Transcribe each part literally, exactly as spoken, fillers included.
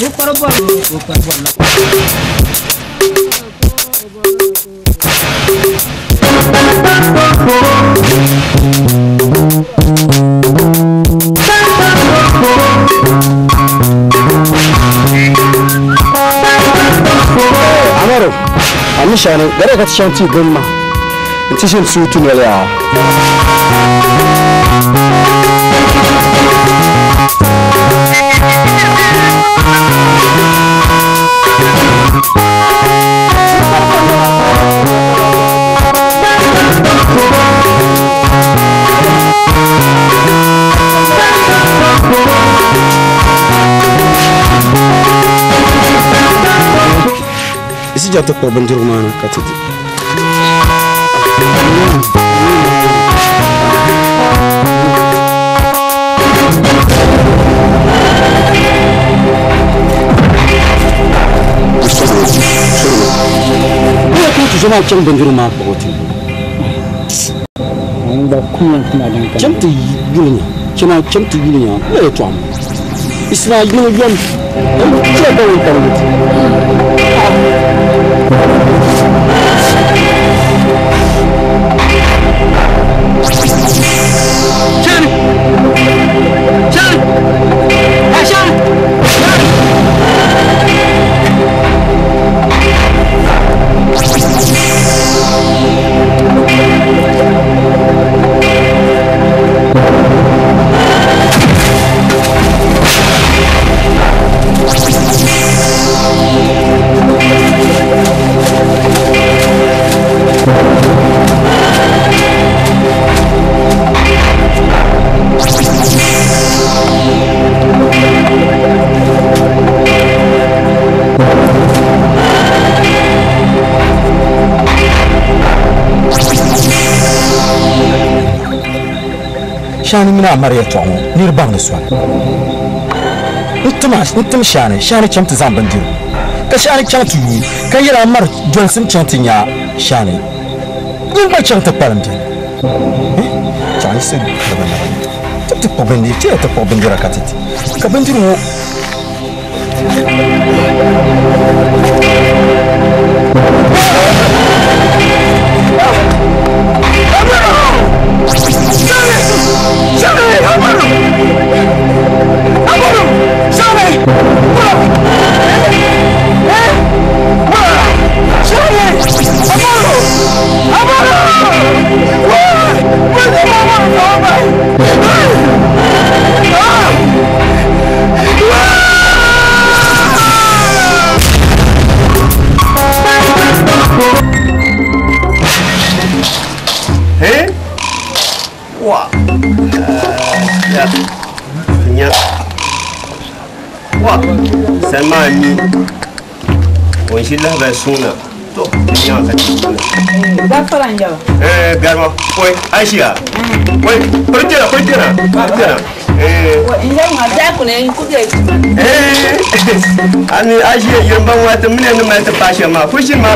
Amaro, amishane, gare ka tshanti gomma. Ntishin sutu ngelea. Isi jatuh kau banjir mana kata tu? Dia tu tu cuma cang banjir mana kau tu? Anda kuat macam tu. Cang tu gilanya, cuma cang tu gilanya, leh tuan. Islam gilanya jam, siapa yang tahu itu? Shan! Shan! Hey, Shan! شاني من عمرية تعمو نيربان نسوان نتماش نتم شاني شاني كم تزام بنديرو كشاني كم تيجي كير عمر جونسن كم تنيا شاني يوم ما كم تبارمتين شاني سيد كبنا تبتك بندير تيه تبتك بندير كاتتي كبنديرو Shani! Amaru! Amaru! Shani! Shani! Amaru! Amaru! Where's the mama? Hey? Wah. Ya, ya. Wah, sama ni. Wansilah bersuna. Tu, yang kata. Berapa lanjau? Eh, garma. Oi, Aisyah. Oi, pergi lah, pergi lah, pergi lah. Eh. Wah, ini ada aku ni ikut dia. Eh, ani Aisyah yang bawa temen yang macam pasien mah, pusing mah.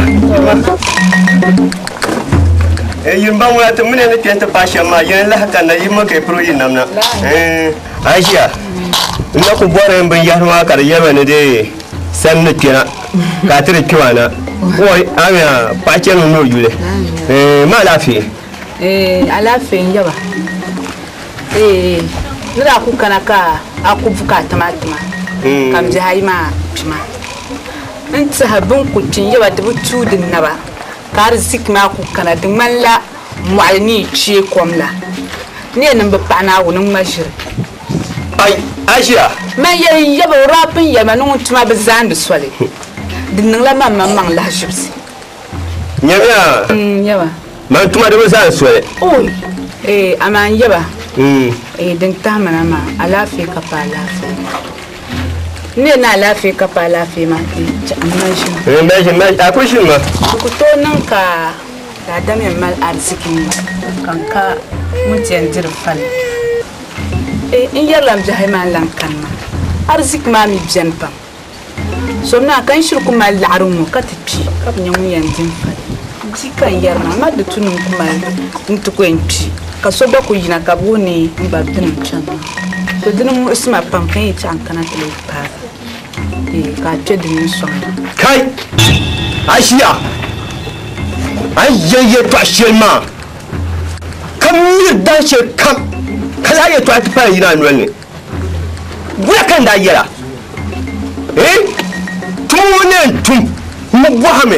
Eh, yang bawa temen yang tiada pasien mah, yang lah kan lagi mak kepro ini namna. Eh, Aisyah. Ini aku buat yang banyak mah kerja mana deh. Sam nak kena, kata kena. Oi, amya pasien umur jule. Eh, mana afi? Eh, alafi njaba. Eh, nira aku kanaka, aku buka teman-teman. Kam jahai ma, pima. Nanti habung kucing njaba tu bucu di naba. Karzik ma aku kana dengan la mualni cie komla. Ni nampak pana unung majir. Ai, Aisyah. Maya njaba rapin ya manung cuma bezan bersuali. Dengan la mama mang lah jubsi. Nyamya. Hmm, njaba. Man cuma ada besar suai. Oi, eh, aman njaba. Hmm. Eh, dengtah mana ma, alafi kapal alafi. Ni na alafi kapal alafi ma, jangan majir. Eh, majir, majir. Aku sih mah. Aku tu nangka, ada memang arziki, kangka mungkin jerfal. Eh, ini dalam jahai malang kan ma, arzik mami jenpam. Somna kan syukur mal larumu katipi, kap nyamu yang jenfal. Jika yarna ma de tunun kuma ntuko enpi kasoba ko yina kabuni mbabdin chan to dinum isma pamkan yi chan kana tele pa ka ce da min son kai Aisha ai yayi to shirma kam yi da she kam kala ya to ta fara yana nuwan ne gura kan da yara eh tunen tum mu wahame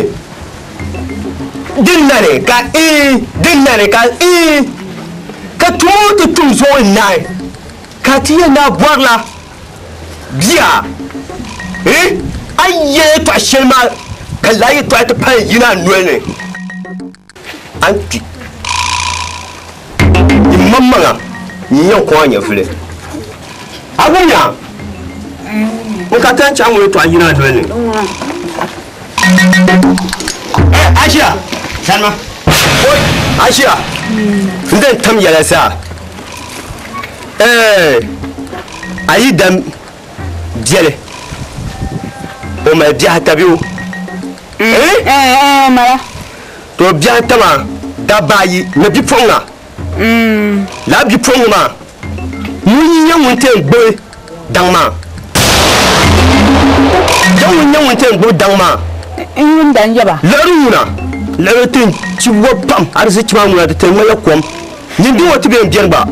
dinare ka eh dinare ka eh ka tumu tum zo nai ka tiya na borla biya eh ayye to shirma kala ya to ta fara yana nuwan ne anti imamma nyan ko anya fule agunya o ka tan chan wo to ayina do ne eh Aisha salma oi Aisha ndan tam yala sa eh ayi dam diele o ma dia tabiu eh eh mara to biya tama da bayi na bi fonga mm la bi fonga ma mun yan wonte gbe dangma yan yan wonte gbe dangma in dan yaba laruna larutin ci wopam arziki ma mun da tai maya kom ni bi wata be biyan ba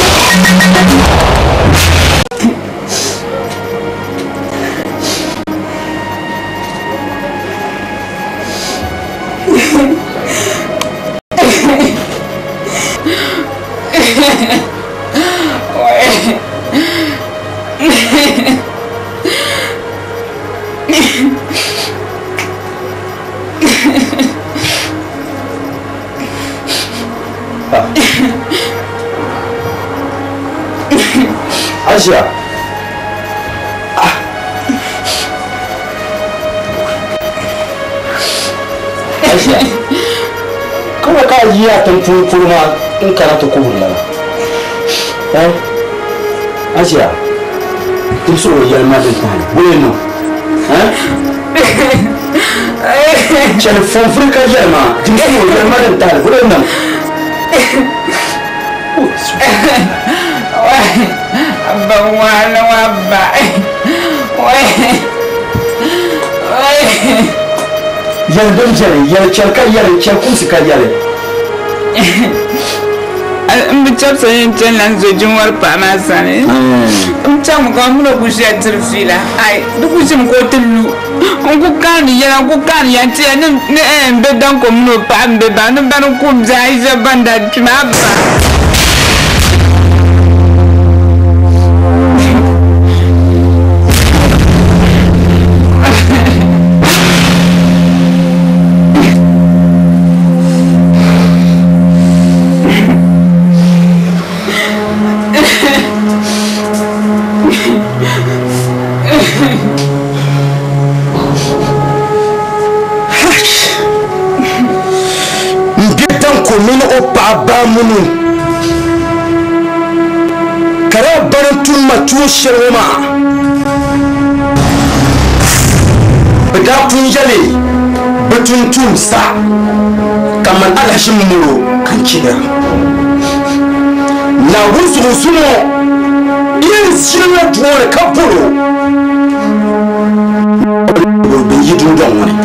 Aisha ah Aisha kuma ka yi ya tan furu ma in karatu ko hulla eh Aisha kin so ya ma da ta bueno eh Chel fon frika jema kin so ya ma da ta bueno Abba wala wabba yan don jere yan charka yare charku sika yare an bi chapsa yin lan zo jinwar pa ma sane um cham ko mun ko shi atrfila ai duk shi ko tulu on ku kan yana ku kan ya ti ne ne be dan ko mun pa be ba no ban ku jai je banda tmaba munu kara barantun matu shirma bada kun jale batun tun sa kamar alashin muro kan kida na wuzu suno yin shirya tuwar kafuro bai yi dundon wani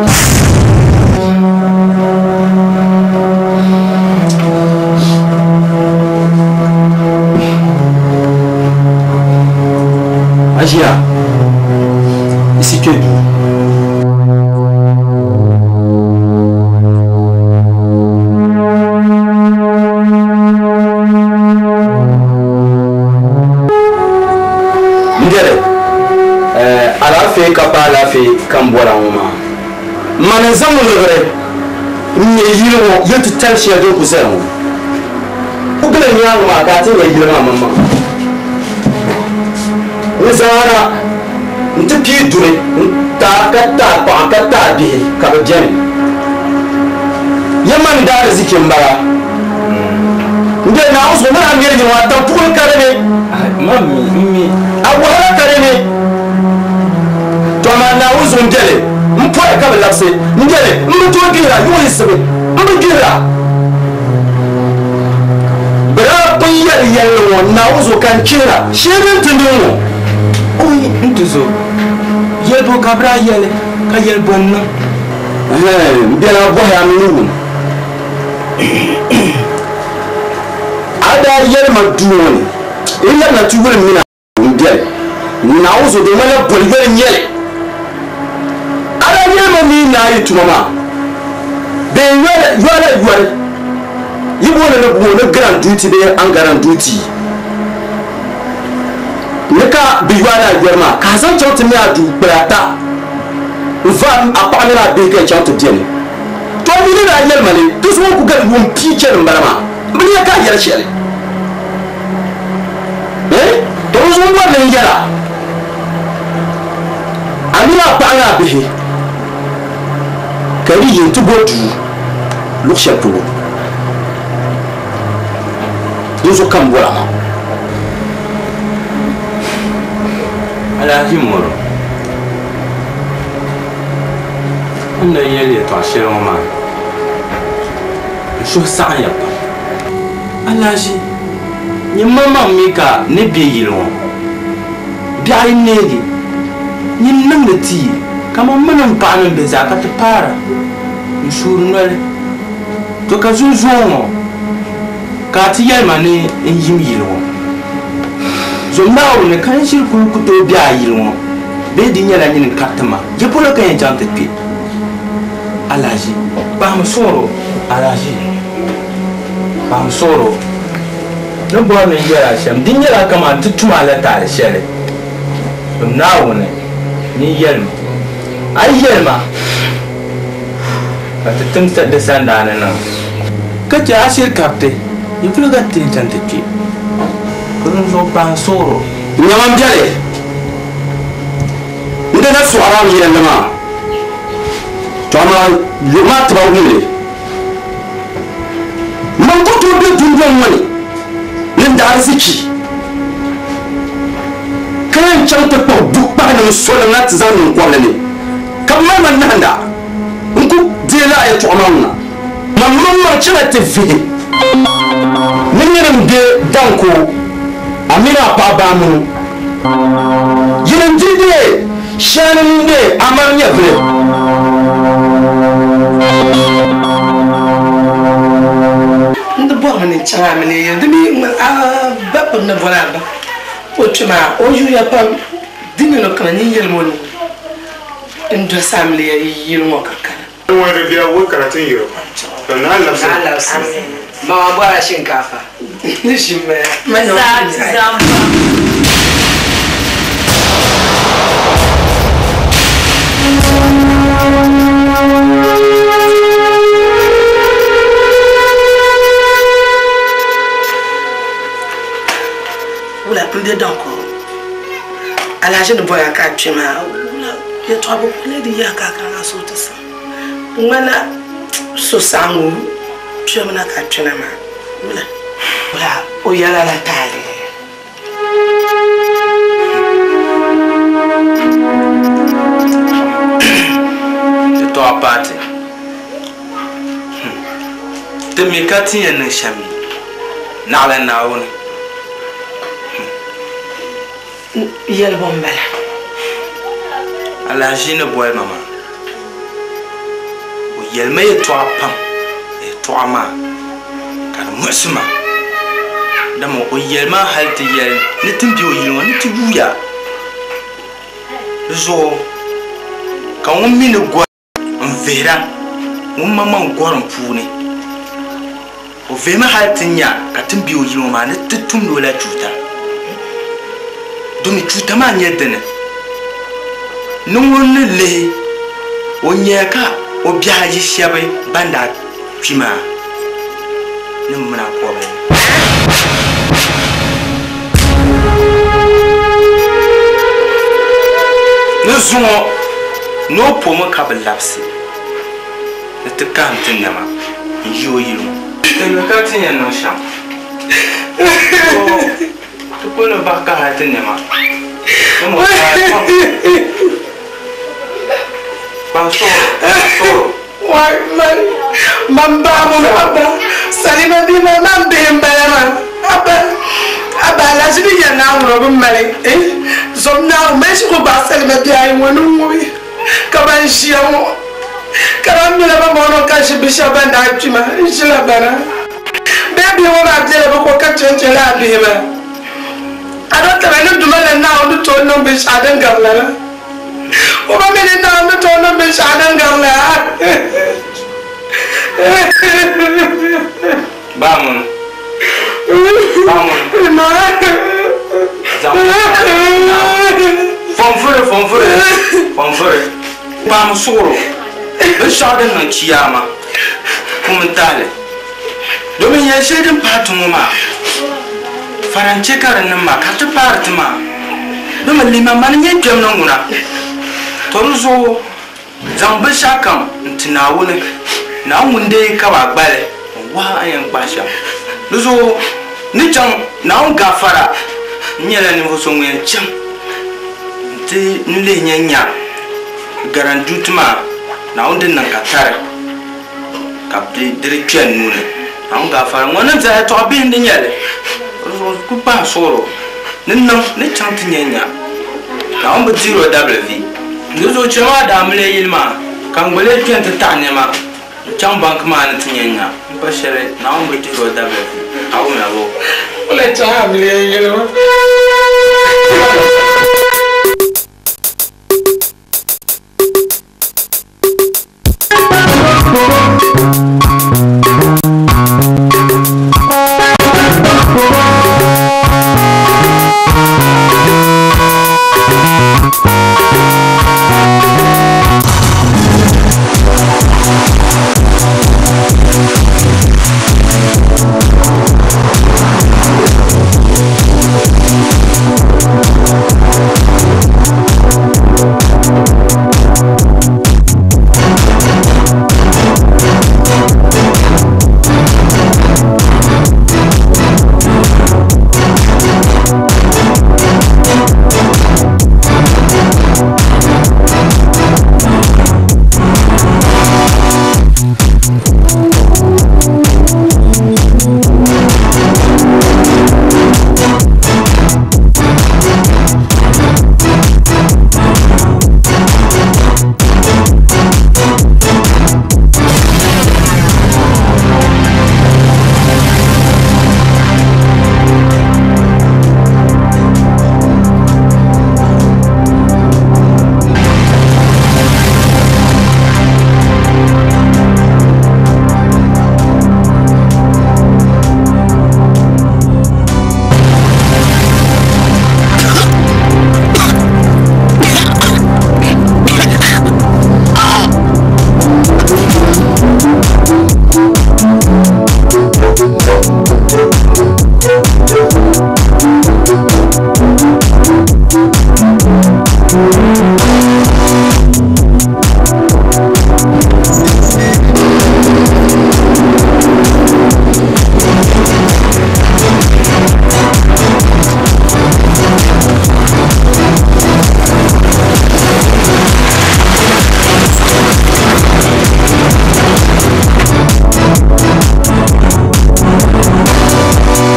Agia, ici tu es d'où? Ndere, euh, à la fée, capa à la fée, Camboira, maman. Manazan le vrai, n'y est yiro, y'a tout tel chien de cousin. Où que les miens m'ont gâté, il y a maman. Nizara ntipi dure ta kata pa kata bi ka be jeni yaman da zikin bara nde na uso na amir ni wa ta pul kare ne mami mimi awara kare ne to ma na uso ndele mpo ka be lapse ndele mto gira yo isebe mto gira bra pa yar yar na uso kan kira shirin tundun oi ntuzo yebo kabra yele ka yel bonna eh mbela bo ya minu ada yel ma duwoni illa na tuwul mina ndel na uzo de mala bolgel nyele ada yel ma mi na yitu mama be yele yele yele yibo na bo na grand duty be an grand duty nika biwana yerma ka san chonto mi adu brata van apane na bege chonto diene to mi na yerma le to so ku ga won piche mbarama mi ka yer chele eh to so mo le yera amina pa na bihi kari yin to bodu lu chapeau yo so kam wala ma ala himoro anda yele to ashero ma sho sa ya pa ala ji ni mama mika ne bi yilo bi ai negi ni nan da ti kama manan pa nan be za ka ta para ni shuru nole to ka zo zo mo ka ti yel mane en yim yilo zombawo ne kan shir ku ku to biya yilmo be di nyala nyin katama je polo kan jante pi alaji ba mo soro alaji ba mo soro no bo ne yara sham din yara kama tutuma la ta shere zomnawo ne ni yelma ai yelma ka tutum sa de sanda na ka ja ashir kapte yiplo ga tin jante pi kun zo ban soro nyama mbiale nda na suara mi yenda ma tama yuma taba wile man ko to be dundon wani nin da arziki kan chanta ko dukpa na solo na tzanin kwalale kamar man nanda nku dela ya to amana mamman ma cira tafi nin yirin de danko amina pa ba mu yin dide shanin ne amar ya fle ndo bo man changa mene yin dimi a ba pa na vola ba o chuma o ju ya pa dimi no kana ni yel mo ndo samle ya yil mo kakana wani biya wo karatun yiro to na Allah sai Allah sai ma ba shinkafa shi me mana zamba wala pende danko ala je ne boya ka twema wala ya to abo kule di ya ka ka so to sa mana so sangu twema na ka twena ma wala wala o yala la tare to apate te mi kati ya na shami na la na woni yel bombala ala jine boy mama o yel me to apam e to ama kan musma damo o yel ma halte yel ni timbi o yilo ni tibuya zo kan won mi ne go on vera won mama goron pune o vema haltinya ka timbi o yilo ma ni tutum no la tuta dumi tuta ma nyedene nungone le onyeka obiaji shebe banda twima numna kobe nuzuo no pomo kablapsi te kantin nama yo yiro te me kantin ya no sham to kono baka hatin nama no Paso, paso. Why, man? Mamba, mamba. Salima bi ma mamba mbala ma. Aba, aba la jibi ya na ngro bi male. Eh, zomna meshi ko basel me biya wonu mowi ka ban shiamo ka mi la ba mono ka shi bisha banda chima shila bana baby wona tele ko ka chenche la bi ba ado tele no dumala na on to no be shadan garla o ba me na on to no be shadan garla Vamos. Vamos. Fonfure, fonfure, fonfure. Vamos soro. Ben shaden no chiyama. Kumentale. Domin ya shedin patumu ma. Farance karan nan ma ka ta parti ma. Domin liman man yin jam nan guna. Toruzo zan bi shakam tinawune. Na munde ka ba gbale. Wa ayan basha. Luzo ni chang na on gafara. Nyela ni hoso ngwen cham. Ti nule nyanya. Garandutma na on den nan katare. Kapti direction nune. Na on gafara ngona za to abin din yale. Luzo ku pa soro. Ninno ni chang ti nyanya. Na on bi zero W. Luzo chama da mle yilma. Kangbele twente tanema. Chang bank man tinyanya bashere na on biti ro dabe awu me abo ole cha amle yelo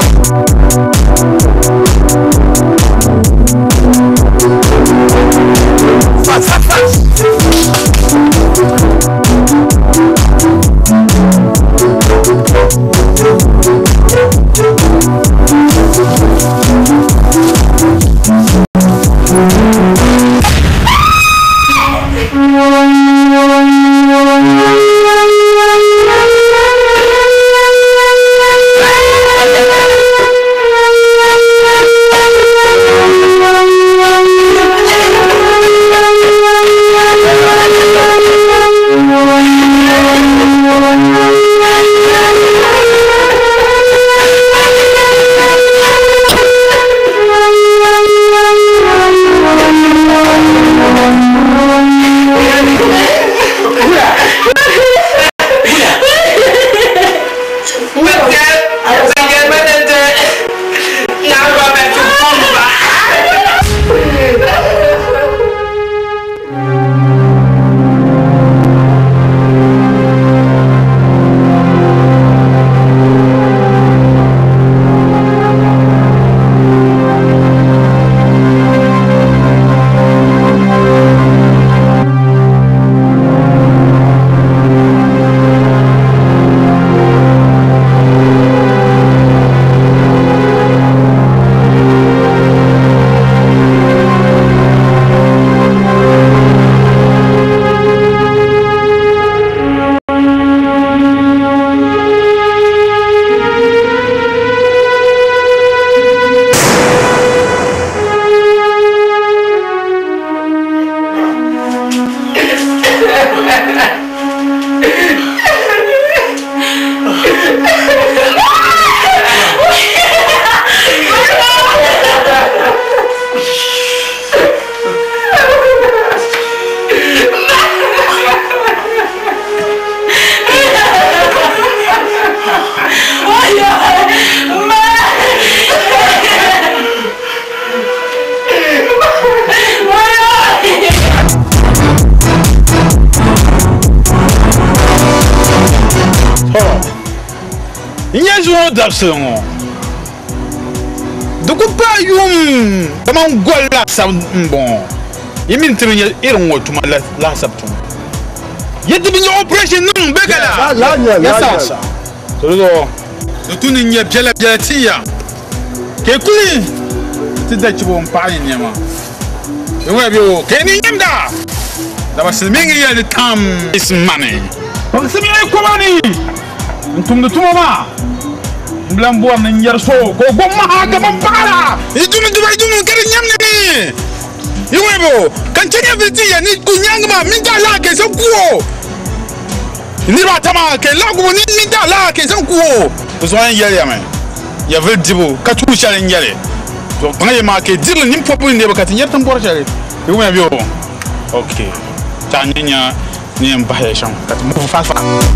We'll be right back. ŋo dabsili di ku pa yum kamani goli laasabu n bɔŋɔ yi mini ti bi irin ŋo tuma laasabu tuma yi ti bi nyɛ operation niŋ bɛ ka la yasa to di zuɣu di tu ni nyɛ biɛla biɛla tiya ke kuli ti da chibo n paɣa ni niɛma yi ŋo bi o ke ni nyimda daba silmiingi yɛli di tam isi mani baŋsim yɛli kɔba ni n tumdi tuma maa n bila n bɔri ni n yɛri so ko o gɔm maha ka ban paɣara yi dumi duba yi dumi ka di nyamdi ni yi ŋo bi o kan chɛ nyɛ fiti ya ni ku nyaangi maa min taa laa ke san kuo niriba ata maa ke laagubu ni min taa laa ke san kuo o zuɣu n yɛli yami ya vili dibu ka tuui shɛli n yɛli kpaŋa yɛ maa ke dirili nin pɔpu ni nɛba ka ti nyɛri tin bɔri shɛli yi ŋo bi o ok ta nyɛ nyɛ ni n bahi shɛm ka ti muvi faa faa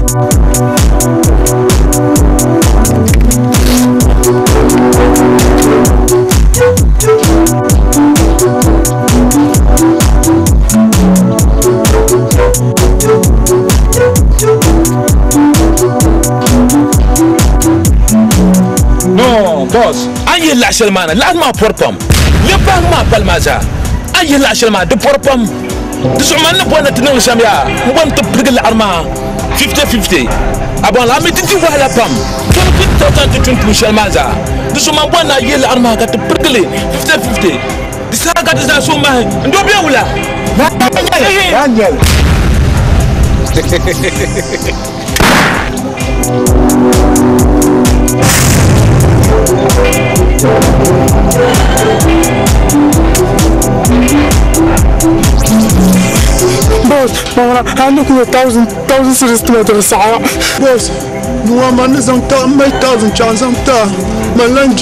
no boss an yi laashɛli maa na laati maa pɔri pam ya paɣa maa pali maa zaa an yi laashɛli maa di pɔri pam di zuɣu man ni bɔri na ti niŋ shɛm yaa n bɔri ti pirigi laɣari maa fifty fifty a bɔn la mi ti di wahala pam twenty thousand ti tun tuun shɛli maa zaa di zuɣu man bɔri na yi laɣari maa ka ti pirigili fifty fifty di saa ka ti zaa so mahi n do bɛ wula Daniel Boss, mama, I look at a thousand, thousand cities to the Sahara. Boss, no one man is on top, my thousand chance on top. My lunch.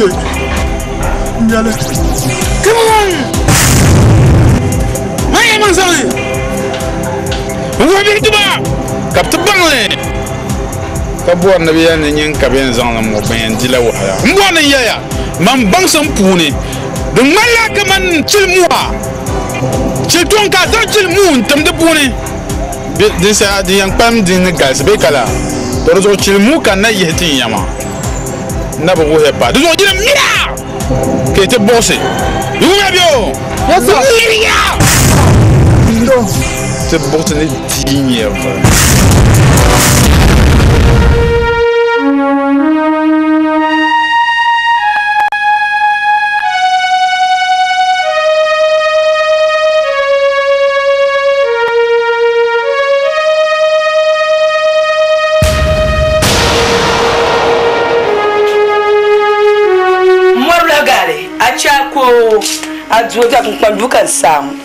Come on! My name is Ali. What are you doing? Captain Bangley. Kabuar na biya ni nyin kabin zang mo ben dila wala. Mbo na yaya. Man bang sam puni. De mala ka man chil muwa. Chil ton ka tan chil mun tam de puni. Bi din sa di yang pam din gas be kala. To zo chil mu kan na yetin yama. Na bo he pa. Do zo dina mia. Ke te bosse. Yu ya bio. Yes sir. Mia. No. Te bosse ni dinheiro. Ajuda com quando cansamos.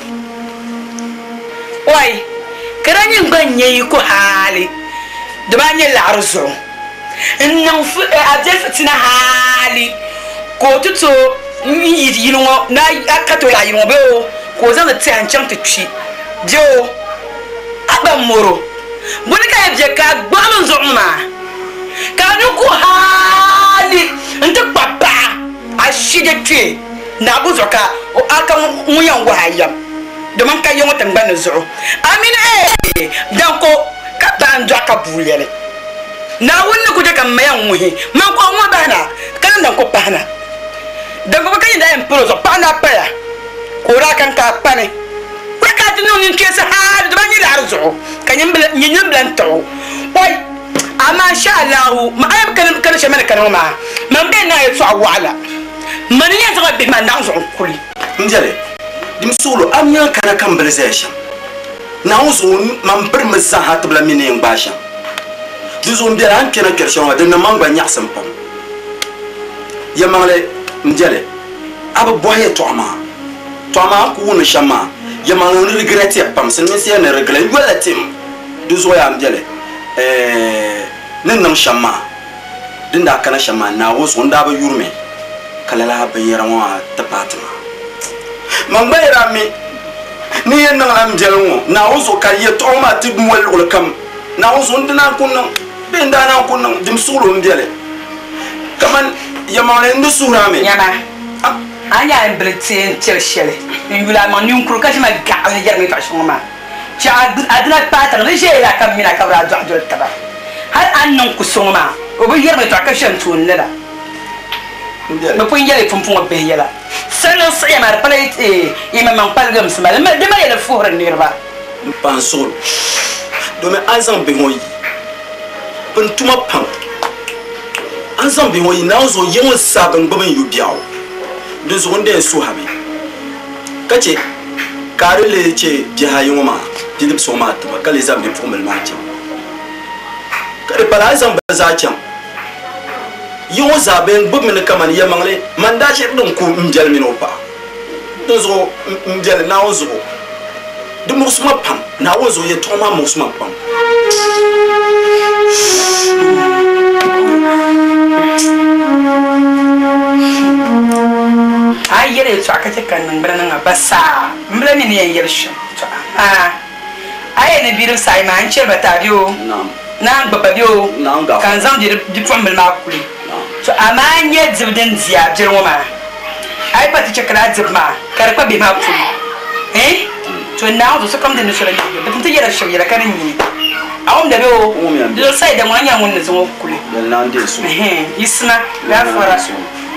Oi, querendo banhei com hali. De banho larzo. Não foi a defesa na hali. Quando tu ir no na a catola ir no beo. Coisa de ter anchante chi. Jo. Abamoro. Bonica de cá balão zoma. Canu com hali. Então papa. A chide chi. Na buzoka o aka muyan wahayam de man ka yongo tan ban zo amin eh danko ka ban do aka bulele na wonni ku de kan mayan muhi man ko mo bana kan dan ko bana dan ko kan da en prozo pana paya ko ra kan ka pane ko ka ti no nin kesa ha de ban ni la zo kan yin blan yin blan to oi ama sha Allah ma ay kan kan shemana kan ma man ben na yaso awala man ya zama be man dan zo kuli njale dim solo am yan kana kan belzation na uzo man ber mza hat bla mine ngbasha duzo mbira an kena kershon wa de na mangba nyaksam pam ya mangle njale aba boye toma toma ku wona shama ya mangle regret pam sen mesi na regret wala tim duzo ya njale eh nen nam shama dinda kana shama na uzo nda ba yurme kala la bayira wa tapatma mangbayira mi ni yen na am jelmo na uzo kaliye to ma tibmu wal kam na uzo ndina kunna be ndana kunna dim sulu ndele kaman yamane ndu surame nyana anya embletin chershele ngula man nyum kru kashi ma ga ne jarmi fa shuma cha adna patan le je la kam mina kabra do do taba har annon kusuma o bi yerbe to ka shan tun la ba pun yele pun pun be yela sala saya mar pala e ima man palgam sama ma de ma yele fuhra nirba pansol do me azam be hoyi pun tuma pam azam be hoyi na zo yin sabon gbaban yubiyawo do zo wanda su habi kace karele ce jihayin ma didib so ma ta kale zam be fumul ma ce kare pala azam ba za can yin zaben gbogbo kaman ya mangle man da shi din ku injal min opa dozo injal na ozo du musuma pam na ozo ye toma musuma pam ay yere to akate kan nan bana nan basa mbra ni ne yel shi to ah ay ne biru sai ma an cer bata biyo na'am na gbaba biyo na'am ga kan zam dir di fambel ma kuli to amanye zibdin ziya jirwo ma ai ba ta cekala zibma karpa be ma kuli eh to na zo kam da nusura ne ba ta yara shi yara kanin ni awon da biyo do sai da mwanya mun ne zo kuli dan nan de su eh isna ya fara su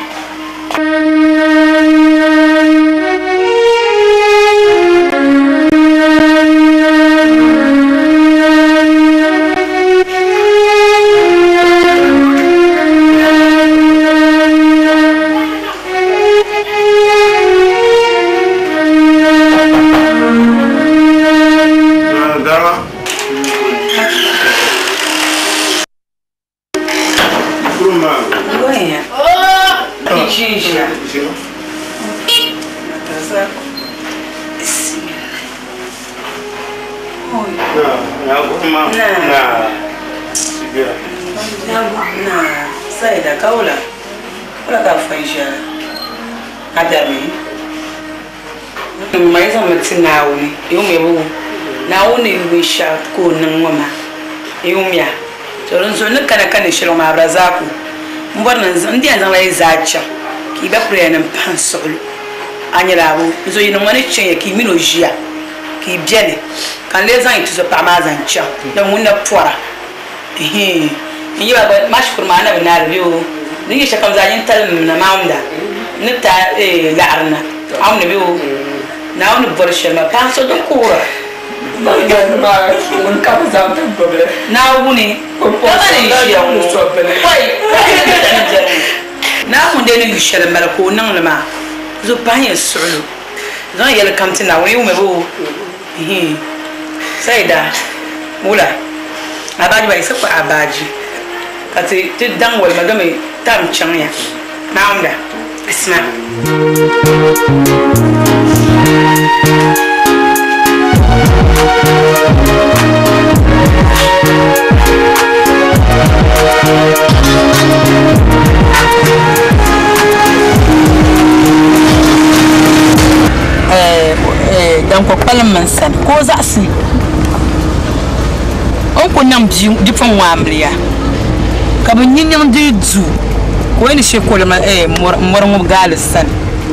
nauni yume bu nauni wisha ko nan wama yumya to ran so nan kana kana shiro ma brazaku mbor nan ndi an zama zacha ki ba pre nan pansol anyira bu zo yin wani chen ki mino jia ki biene kan le zan itu so pa ma zan cha dan mun na pora eh yi ba mashkur ma na binar biyo ni shi kam zan tal na maunda ni ta eh la'arna amna biyo na wani barshe ma pa so don kura ba ga ba mun ka za ta gobe na wuni ko ko shi ya mu so bele wai na mun de ni shele mala ko nan lama zo pa ya sulu zo ya le kamti na wani me bo eh sai da mula abaji ba isa ko abaji kati ti dan wal magame tam chanya na wanda isma eh eh dan ko palman san ko za si on ko nam di fon wa amliya ka bin yin yan di du ko ni she ko ma eh mor mo gal san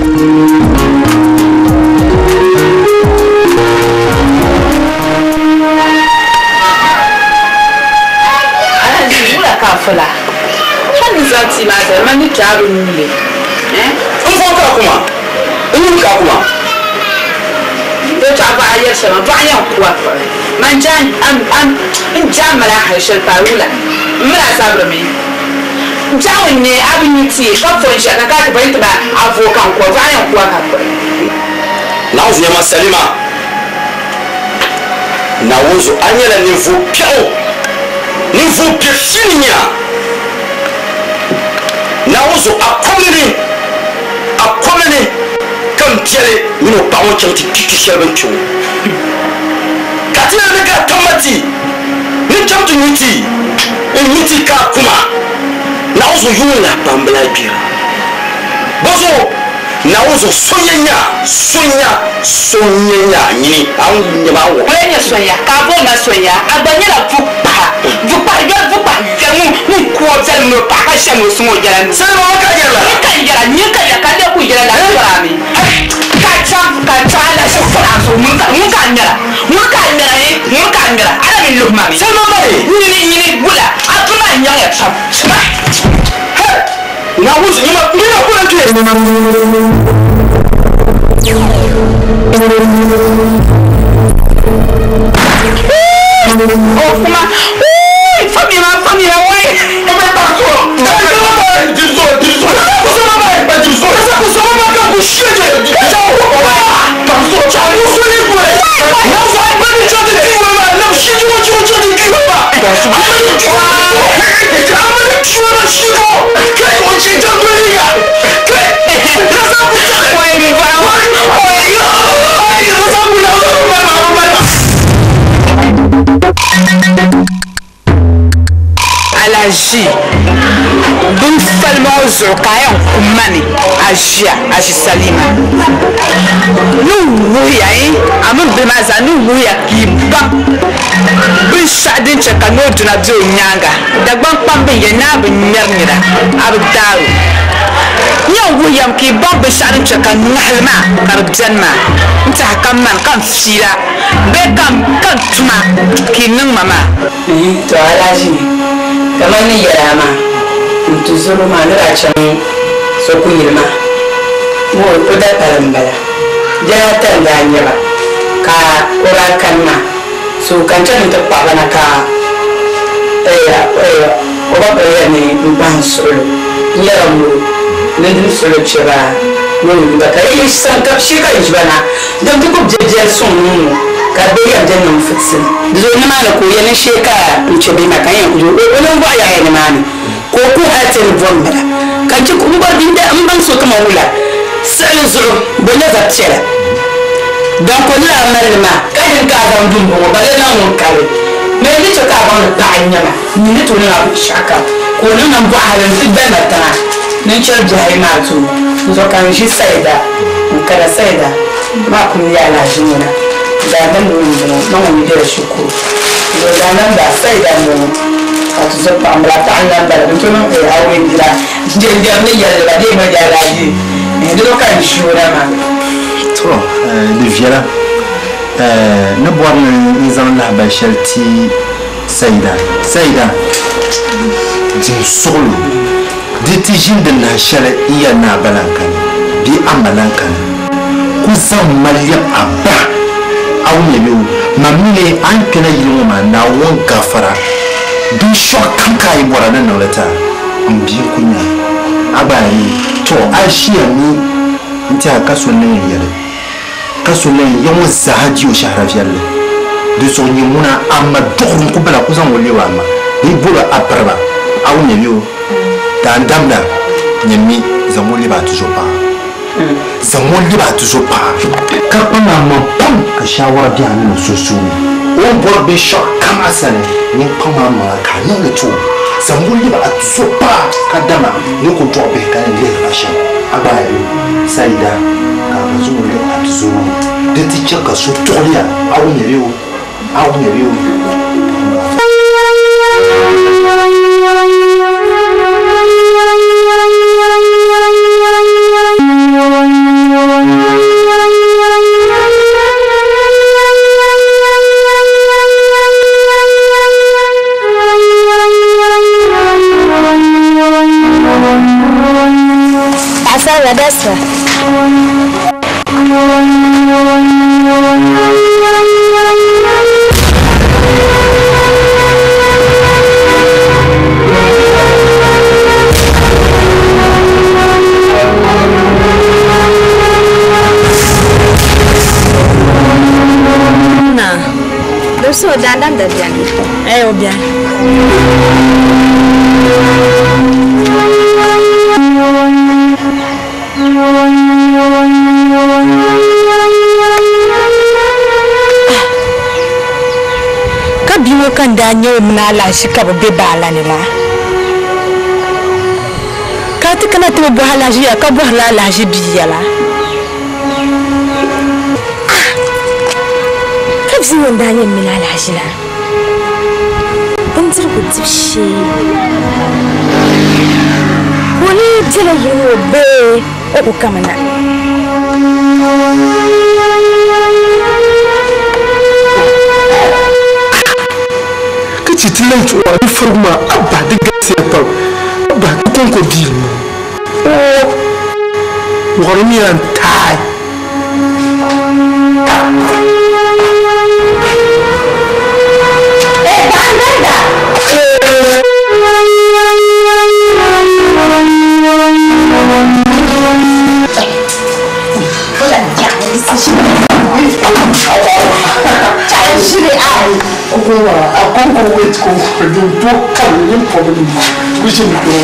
kafula hani zati ma da mani taro nule eh un fon ka kuma un ka kuma to ta ba ayar sama ba yan kuwa man jan am am in jamala haishal farula mura sabra me jawin ne abin yi ka fon shi ka ka bai ta ba avokan ko ba yan kuwa ka na uzu ya masalima na uzu anyela nivu piao nivu piafinia na uzu akomini akomini kam tiele mino pawo chanti kiki shelben chu katina ne ka tomati ni chantu nyiti nyiti ka kuma na uzu yula pambla bira bozo na uzo sonyanya sonya sonyanya ni an nyama wo wenya sonya ka bo na sonya agbanya la vupa vupa ya vupa jamu ni ko zel no pa ka shamo sumo jara ni sai ma ka jara ni ka jara ni ka ya ka de ku jara la fara mi ka cha ka cha la so fara so mun ka mun ka jara mun ka jara ni mun ka jara ala mi lo ma mi sai ma bari ni ni ni bula atuma nyang ya chap na wuzi ni ma ni na kuna ke oh kuma famille ma famille ouais on va pas quoi dis-le dis-le ça va pas dis-le ça ça va pas que chier de comme ça tu as eu ce livre non ça va pas de tu de qui va non chier tu tu tu de qui va pas tu vas chier quel on tient de lui là ouais mais va ouais alaji dun falma zo kayan kumani ajia aji salima nu wuya yi amun be maza nu wuya kiba bin shadin chaka no duna do nyanga dagban pambe ye na be nyarnyira abdaru nya wuya ki bombe shadin chaka nahlma karjanma nta kamman kan fira be kam kan tuma kinin mama to alaji kamar ni yara ma mutu zuru ma nira can so ku yirma mo ko da parambala jara tan da nyaba ka ora kan ma so kan tan ta pa bana ka eh eh o ba ba ni ban solo yara mu ne din solo cheba mo ni ba ka yi san ka shi ka yi bana dan duk jejjer son mu ka be ya dan nan fitsin zo ni ma na ko yana sheka in ce bai maka yan kujo wani ba ya yana mani ko ku hatin vombra kan ci kun bar din da an ban so kama wula sai zo bane zaccela dan ko la marma kan ka ga dum bo ba da nan kare me ni to ka ba da anyama ni ni to na shaka ko nan ba halin duk bai mata nan ce jai ma to zo kan shi saida kada saida ma kun ya la jina da nan do ni no mun da shukuru do da nan da saida mu wato zo pa mala ta nan da do to no e hawo ndira je je ne ya da dai ma da laji e do kan shura ma to de viela euh ne boire ni zan la ba shelti saida saida din solo de tijin da na shara iya na balankan bi amalankan ku san maliyam abba awne biu mamile an kana yuma na won gafara du sho kanka yi bora nan lata ambi kunya abayi to ashiya ni nta kaso nan yare kaso nan yawo zahaji o shahara fiyalle de so ni muna amma dokhun ku bala ku san wole wa ma ni bula abarba awne biu da ndamda nyemi zamoli ba toujours pas zamoli ba toujours pas ka pana ma pam ka shawara bi amin soso o bor be shok kama sane ni pama ma ka no le to zamoli ba toujours pas ka dama ni ko to be ka le la sha aba yi saida ka ka zo le atuzo de ti chaka so tolia awu ne biu awu ne biu Asal dasa. Nah, dosa dandan dah biar. Eh, biar. Kabimo kan da nyo mna la shi ka be bala ni la ka ti kana to bo hala ji ka bo hala la ji biya la ka bi won da nyo mna la ji la ban zir ku tshi wani tira yo be o ku kamana ci tilan tuwa forma abba de gasse pa abba kon ko di oh wormi an tai eh bandada Agora, a concorrente com o do caminho problema. Puxa me por.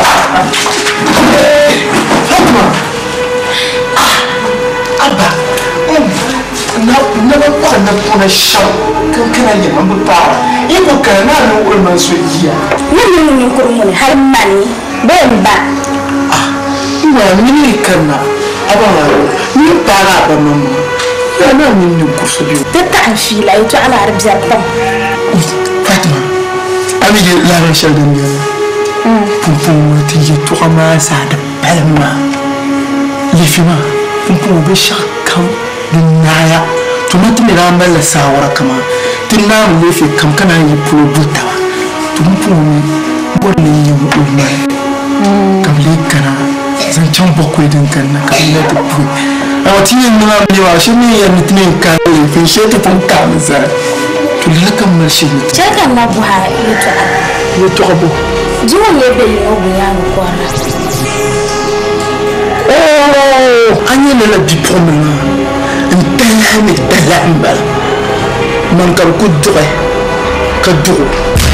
Ah, aba. Não, não pode não pode chão. Que que não é não para. E o cara não o mais dia. Não não não como har mani. Bomba. Ah, não nem kana. Aba, nem para aba mama. أنا من يقصد يوم تتعرفي لا يتعلى عرب زابطة فاطمة أنا جي لا رشاد اليوم بومبو تيجي توما سعد بالما لفيما بومبو بشر كم بالنايا توما تمرا ملا ساورا كما تنام لفي كم كنا يبلو بلتوا بومبو بورني يوم أمي كم ليكنا زنجان بقوي دنكنا كم لا تبوي أوتي النوع بيوا شنو يمتنين كاري في شيء تفهم كامزة تقول لك ما شيء شاكا ما بوها يتعب يتعبوا جوا يبي يوم يانو كورا أوه أنا لا دبلومنا انتهى من التلامبل من كان كدره كدره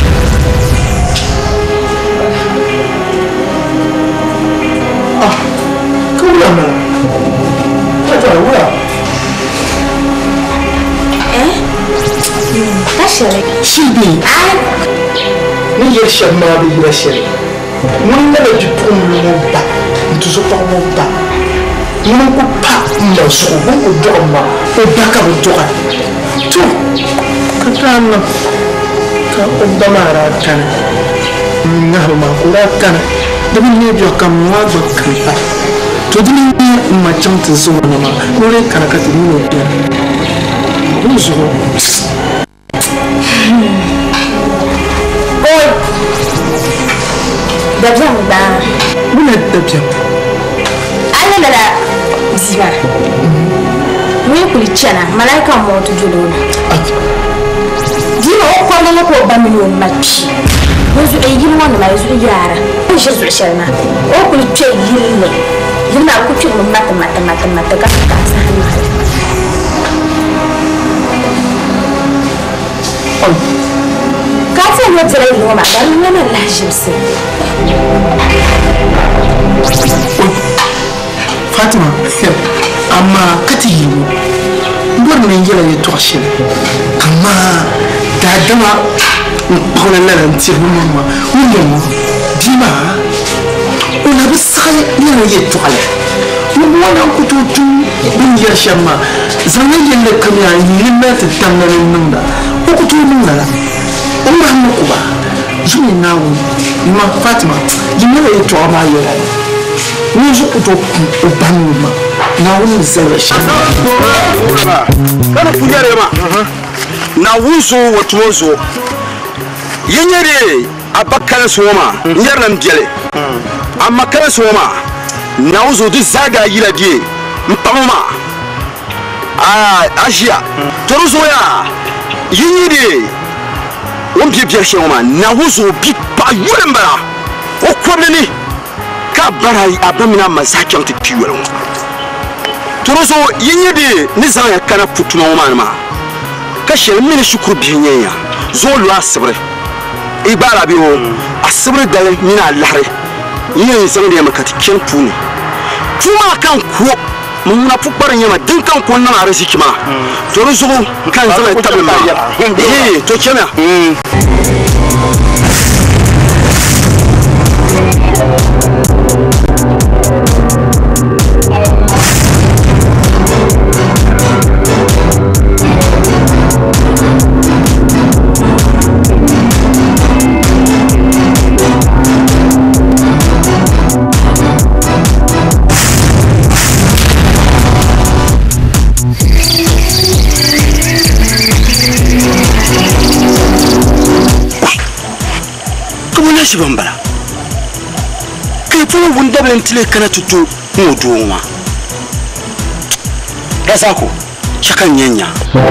آه كلنا eh tashare shibi ni yesha ma bi yesha mun na ji pum lu ba ntu so pa mo ba mun ko pa mo so ko ko do ma o ba ka do ka to ka tan ka o da mara tan na ma ko ra kan da mun ne jo kam wa ba kan pa to dini ma chang te zo na ma ko re kana ka tini no ya ko zo oi da jam da mun da jam ala la la ziba ni kuli chana malaika mo to jolona dino ko na ko ba mi no machi wozu e yiri wona ma yezu yara ko jesu shalma o kuli che yiri ne yiri na ko che mo mata mata mata mata ka ka sa ma ka ce mo tsere yo ma dan ne na la jibse Fatima amma kati yiwu bor ne yela ye toshel amma da dama ko la la ntibu mama umo dima ona bisai ne ye toale umo wana kututu bin ya shamma zanen yelle kamya yinna ta tangare nunda ko kutu nunda la umma mu kuba jini nawo ma Fatima yinna ye to ama yela ni zo kuto o banuma na wani zai shi kana kujare ma na wuso wato wuso yenyere abakkan soma nyarnan jele amma kan soma na wuso duk zaga yila die mpamma a asia toruso ya yenyere won bi bi shoma na wuso bi pa yulembara o kwabni ka barai abamina masakan ti piwelo toroso yenyede ni zan ya kana putuma wo manma ka shel min shukru binyenya zolu asbre ibara bi o asbre dal ni na lahre yin san da makati ken puni tuma kan ko mun na fukbar nyama din kan ko na arziki ma toroso kan zan tabe ma eh to kema ti bambara kai fo wunda blentile kana tutu ngoduwa rasako chakan nyenya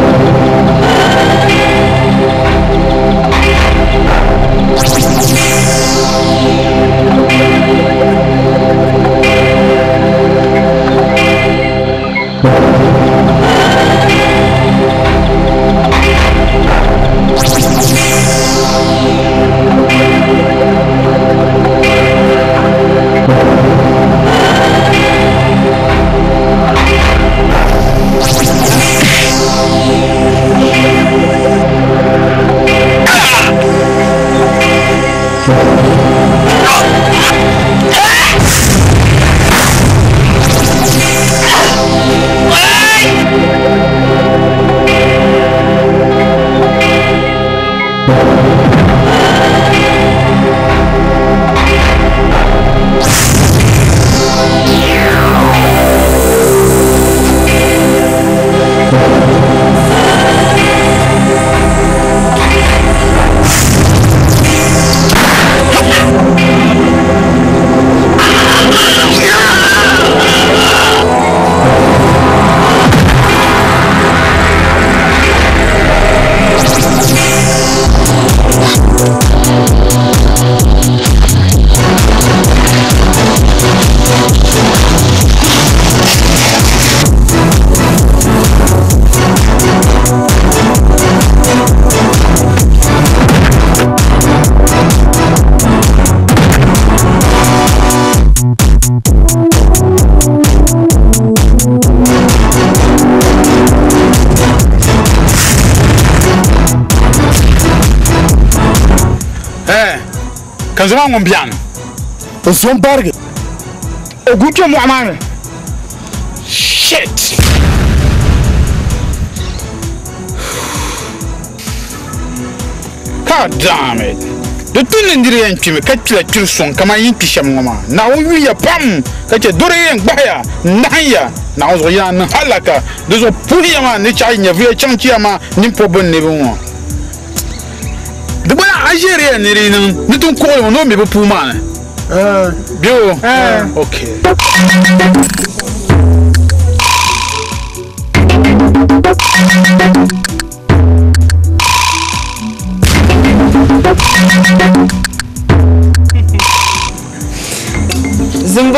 Kanzuma ngombian. Osun barge. Ogucho muamane. Shit. God damn it. De tunen ndiri en pime katila tilson kama yin pisham ngoma. Na wi ya pam kache dore en gbaya nanya na ozo ya na halaka. De zo puya ma ne chai nya via chankia ma nimpo bon ne bon. De bona Algérie ni ri nan ni tun ko no me bu puma euh bio euh OK Zumbo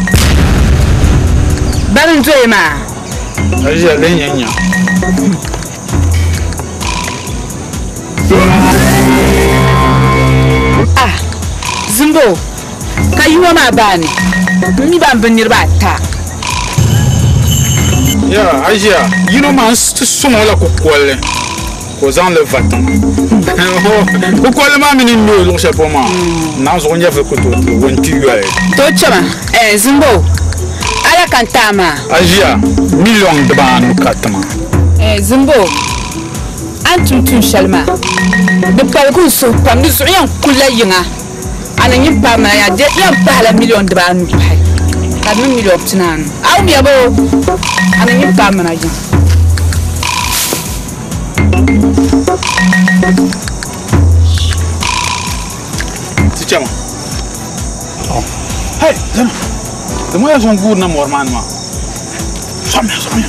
Barin Joema Algérie lenya Ah, Zumbo, kayuwa ma bani. Ni ban binir ba ta. Ya, Aja, you know man, so no la ko kwole. Ko zan le vatan. Ko kwole ma mini no lo se po ma. Na zo nya fe ko to won ti yo ai. To chama, eh Zumbo. Ala kantama. Aja, million de ban katama. Eh Zumbo. Antum tun shalma. De palku so pam ni so yan kula yinga. Ana yin pa ma ya de yan pa la million de ban nu pai. Ka mi million tinan. Aw mi abo. Ana yin pa ma na ji. Tichama. Oh. Hey, zana. De moya son gour na morman ma. Samia, samia.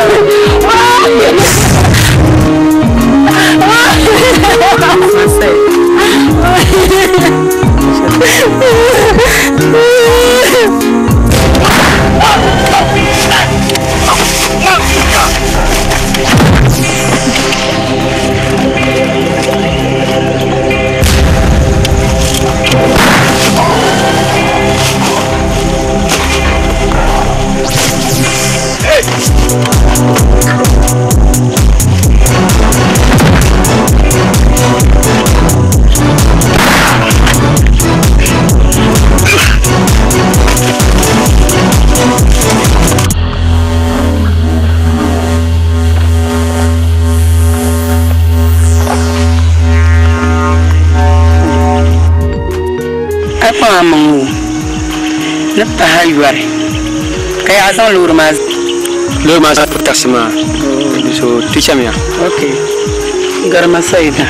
Você pa mangu ne pa hayuare kaya asal lur mas lur mas tasma so tichamia okay garma saida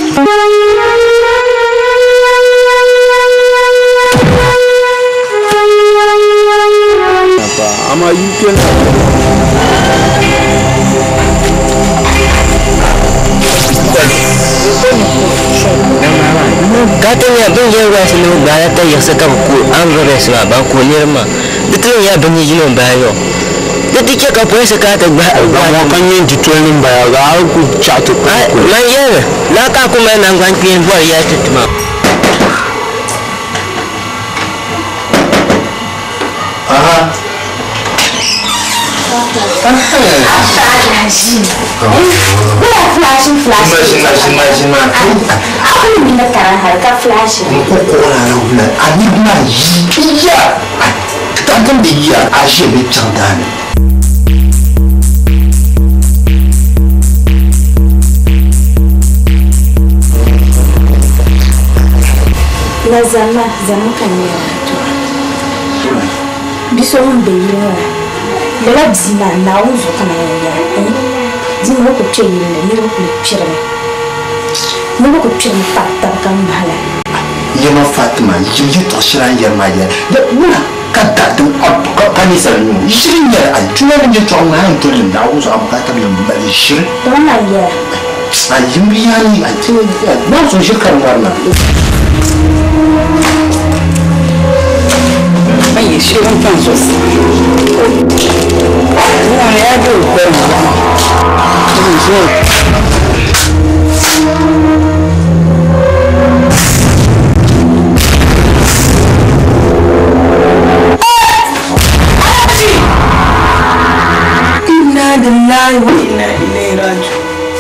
apa ama yukena Kata ya benye wasi no bala ta yasa ka ku an gore sa ba ku nirma ditin ya benye jino ba yo diti ke ka po sa ka ta ba ba kan yin titolin ba ga ku chatu ku man yere la ka ku mai nan gwan pin bo ya titma aha flashing, flashing, flashing, flashing. Aku ni minat karang harga flashing. Kau orang orang ani mana iya, takkan dia asyik bercandaan. La zama, zama kanya tu. Bisomun beira. Bela bzina na uzo kana ya. Zima ko cheyile ni ko pire. Ni ko pire patta kan bhala. Yema Fatima, yimi to shira yema ya. Da wala kata dum ka kanisa ni. Shirin ya ai tuwa ni to na an to na uzo abaka ta mun bali shir. To na ya. Ai yimi ya ni ai to na so shirkan warna. Ai shirin kan so. Não é do pano. Inna lillahi wa inna ilaihi raji'un.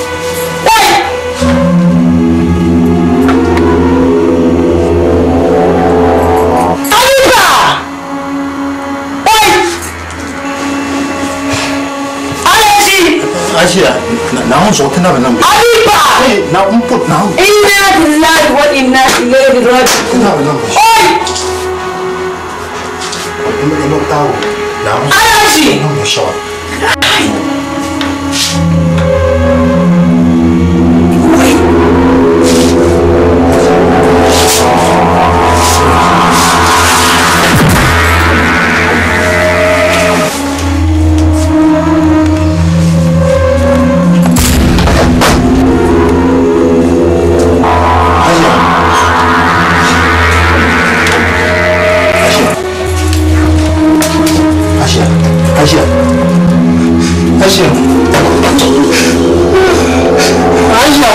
Asia, now so can have a number. Alipa! Now put now. Inna lillahi wa inna ilaihi raji'un. Oi! Ini mau tahu. Now. Alaji! No shot. Asia. Asia. Asia.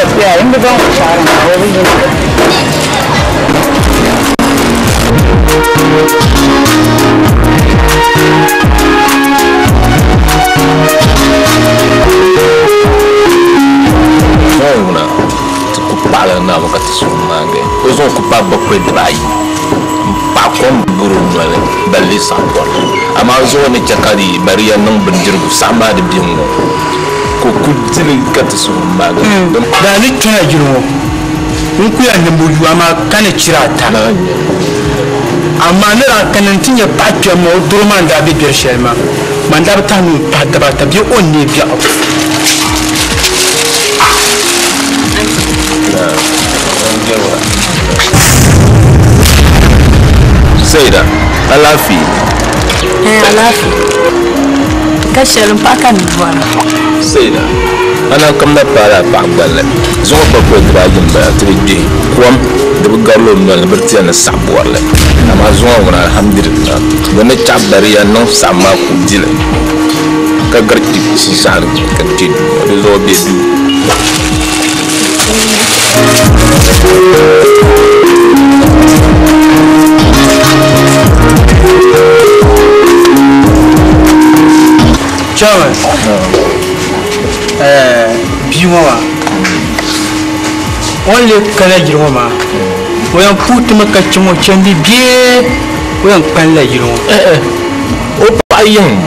da fiya in ba mu fara ma wani ne Ona tu kupala na mo kati sumange ozo kupaba kwe drai pa kom buru nwale bali sampor ama zo ne chakari bariya nang benjirgu sama de bingo ko kudili kati sumange da ni tuna jiro in ku ya nyambo yu ama kana chirata ama ne ra kanan tinya patwa mo durman da bi bir shelma manda tanu pa da ta bi onni bi Saida, alafi. Eh, alafi. Kashirin pakan buwana. Saida, ana kamna para pakbala. Zongo pa ko dragin ba tridi. Kwam de galo no bertia na sabwala. Ama zongo na alhamdulillah. Wona chabariya no sama ku dile. Ka garti si sar ka tid. Zo be du. Chairman, eh, biwa, only kala jiroma. We are put my kachimo chendi bie. We are kala jiroma. Eh, eh, opa yang.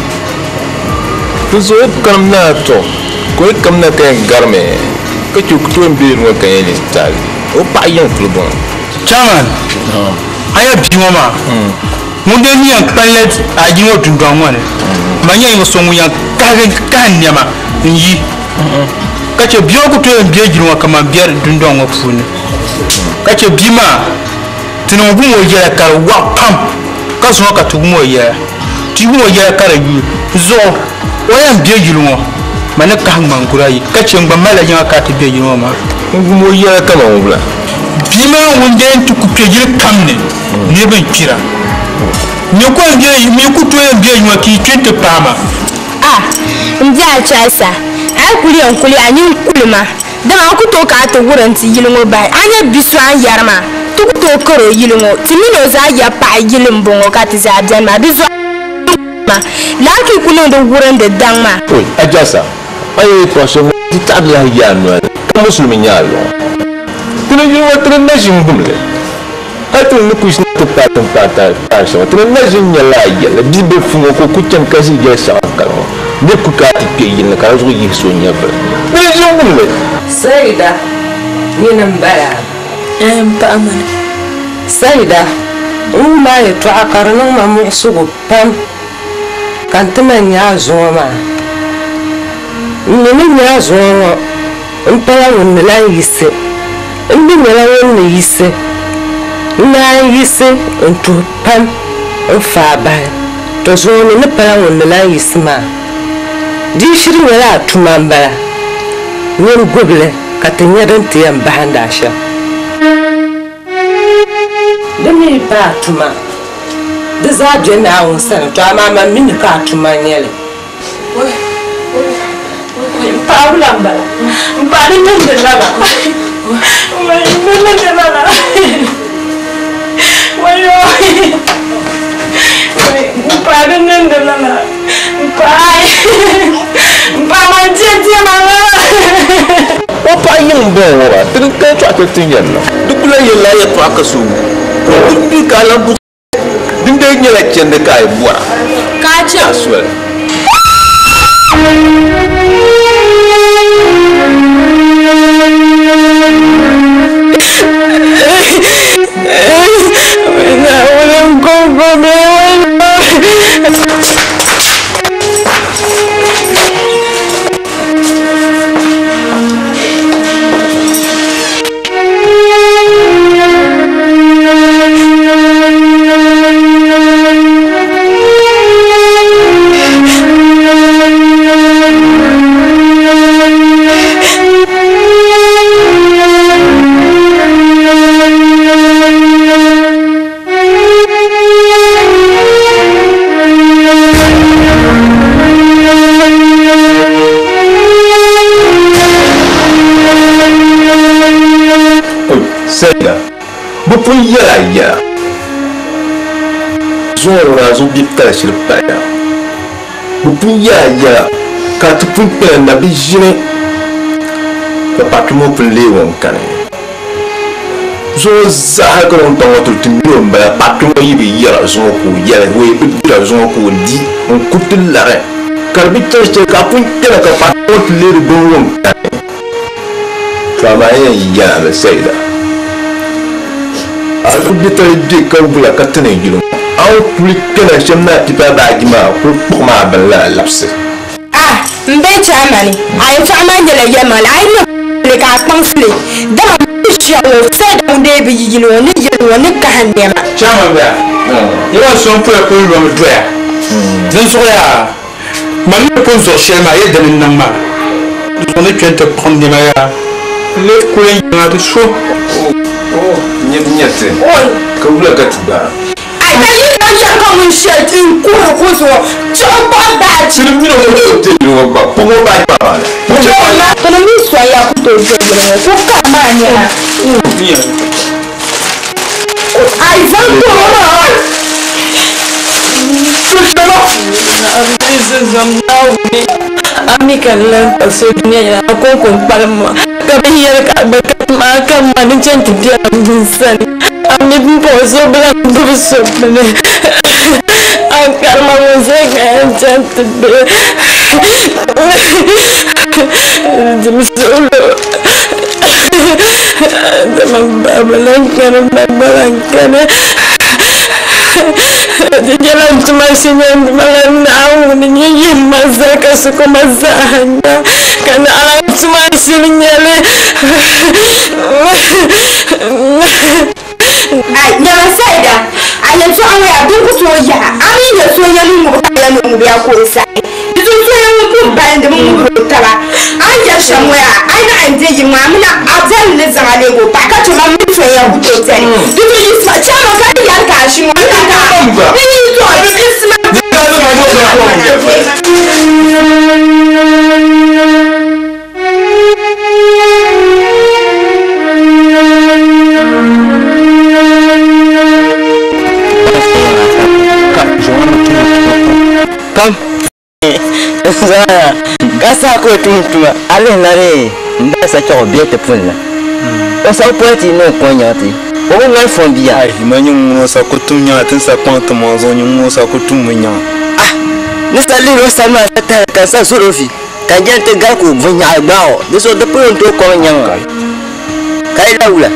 Tu so kam na to, ko kam na kay garme. Ka chu ku mbir mo kay ni tali. Opa yang flubon. Chairman, aya biwa ma. Munde ni yang kala ajimo tundongwane. Manya yi so muya kagen kan nyama yi kace biyo ku to biye jirwa kama biyar dundon wa funi kace bima tinu bu mo yera kar wa pam kaso ka tu mo yera ti mo yera kar yu zo wayan biye jirwa mana ka hangman kurai kace ngba mala jama ka ti biye jirwa ma bu mo yera kama wala bima wonde tu ku pejir kamne ne ben kira ni ko nge mi ku to en biye nywa ki twente pama ah ndia chaisa ai kuli an kuli anyin kulma da ma ku to ka to wuran ti yilin ba anya bisu an yarma tu ku to koro yilin ti mi no za ya pa yilin bongo ka ti za jan ma bisu ma la ki kulun da wuran da dan ma oi ajasa ai ko so ti tabla ya no ka musulmi nyalo tinu yi wa tinu na jingumle atu ni ku sna to pa ton pa ta ta so tinu na jinya la ya la di be fu ko ku chen ka si je sa ka ne ku ka ti pe yin ka zo yi so nya ba ni jingumle Saida ni nan bara eh pa amana Saida umma ya to akarnan ma mu sugu pam kan tuman ya zo ma ni ni ya zo in para wani la yise in bi mala wani yise na yise in to pam in fa ba to zo ni ni para wani la yise ma di shirin wala tuman bara ni goble ka tanyaran tiyan bahanda sha demi pa tuma da za je na won san to ama ma min ka tuma nyele pa ulamba pa ni nan da lala mai nan da lala wayo pa ni nan da lala pa pa man je je mala opa yin bo wa tin ka to ta tin yalla duk la yalla ya to aka su duk bi kala bu din da nyala cen da kai buwa ka ci aswal na wala go go me bu pun yɛla yɛla zuɣuri zuɣu bi tala shiri paya bu pun yɛla yɛla ka ti pun kpɛla na bi ʒini ka pakimu pun lee ŋun kani zuɣu zaɣa ka ŋun tɔŋɔ tiri ti mini n bala pakimu yi bi yɛla zuɣu ka o yɛli o yi bi dira zuɣu ka o di n kuriti lari ka di bi chɛri chɛri ka pun kpɛla ka pakimu ti lee di bin ŋun kani fama yɛn yɛla bi sayida a ku bi tali bi ka wula ka tini yili aw kuli kpɛla shɛm naa pipa baaji maa kuli kpuɣi maa bin la labisi ah n bɛ chaamani a yi tɔɣa maa nyɛla yɛmali a yi ni ka a kpaŋ fili dama bi ʒiya o sayida ŋun dee bi yili o ni yili o ni kahan niɛma chaama bɛ yi wa sɔn pɔya ko n lɔmi doya din suɣuya ma mi ko n zuɣu shɛli maa yɛ dani niŋ maa zuɣu ni kpɛn ti kpaŋ niɛma yaa le kuli n yiŋa ti so nyɛti nyɛti ka wula ka ti gbaa ai ka yi na yɛ ka ŋun shɛli n kuhiri ko zuɣu chuɣu kpaŋ baaji sini mi na ŋun ti tɛli ŋɔ gba pɔgɔ baaji maa maa la kana mi sɔn ya ku t'o jɛ yɛlɛ ko ka maa nyɛla ai zan to ma Ami kalla so dunia ya aku kon palma ka be yer ka be ka ma ka ma ni chen ti dia min san ami bin po so bla bu so bene an kar ma mo se ka chen ti be dim solo dama babalan kana babalan kana jalan cuma sinyam malam nau ni yin masa kasuko masanya kana alam cuma sinyale ai nyama saida ayan so an ya dun so ya ami ya so ya lu mu ya lu mu ya ko sai so so ya mu ko ban da mu ko tara an ya shamu ya ai na an je yin ma muna azan ne zamale go pa ka to ma mu so ya ku to tani duk yi sa chama ka ya ka shi mu ka ka ni to christmas Kam Zara Kasa ko tuntuma ale nare nda sa cho biete punla o sa poeti no konyati o ngal fon biya ai manyu mo sa ko tunya tin sa kwanta mo zo nyu mo sa ko tumunya ah ni sa li ro sa ma ta ka sa sorofi ka jante ga ko vunya gbao de so de pon to konya kai laula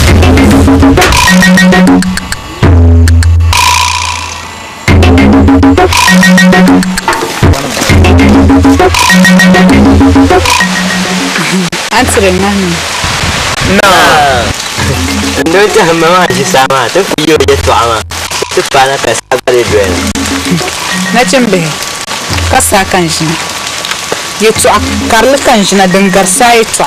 Answer mami. No. No te mama ji sama to fiyo je to ama. To pana ka sa bare duel. Na cembe. Ka sa kan shi. Ye to karle kan shi na dangar sai to.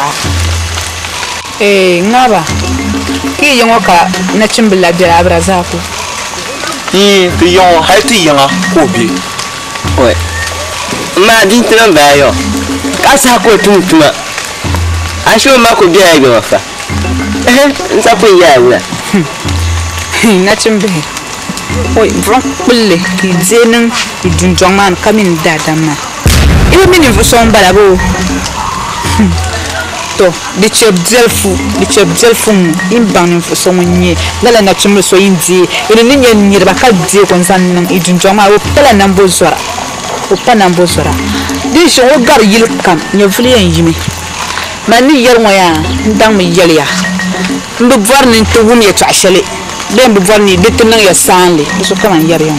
Eh ngaba. Ki yango ka na cembe la bira abraza ko. Yi ti yon hai ti yanga ko bi. Oi. Ma din tran ba yo. Ka sa ko tuntuma. Asho ma ko biya ga wafa. Eh, nsa ko ya wura. Na cembe. Oi, vron bulle ki zenin idunjong man kamin dadama. Ibe mini vuson balabo. To, di cheb zelfu, di cheb zelfu in bangin vuson nye. Lala na cembe so indi, ile ninye nyirba ka die kon san nan idunjong ma o pala nan bozora. O pa nan bozora. Di sho o gar yil kam, nye vuli en yimi. Mani yer moya ndang mi yel ya mbu var ni to wum ye to ashale dem bu var ni dit nan ya sanle so kama yer yon